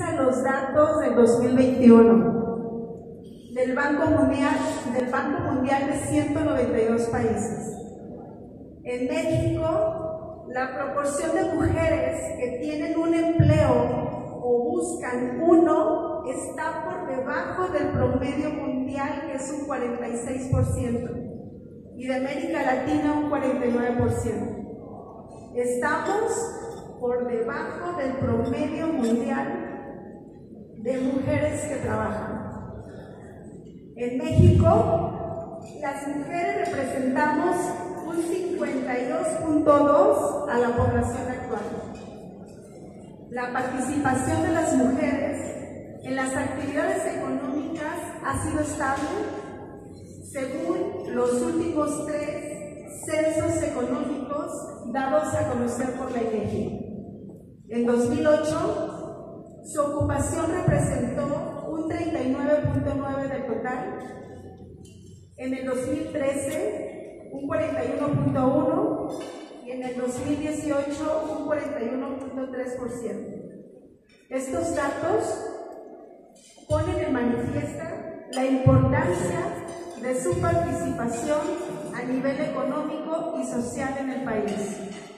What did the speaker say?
utiliza los datos del 2021 del Banco Mundial de 192 países. En México, la proporción de mujeres que tienen un empleo o buscan uno está por debajo del promedio mundial, que es un 46%, y de América Latina un 49%. Estamos por debajo del promedio mundial de mujeres que trabajan. En México, las mujeres representamos un 52.2% a la población actual. La participación de las mujeres en las actividades económicas ha sido estable según los últimos 3 censos económicos dados a conocer por la INEGI. En 2008, su ocupación representó un 39.9% del total. En el 2013, un 41.1%, y en el 2018, un 41.3%. Estos datos ponen en manifiesto la importancia de su participación a nivel económico y social en el país.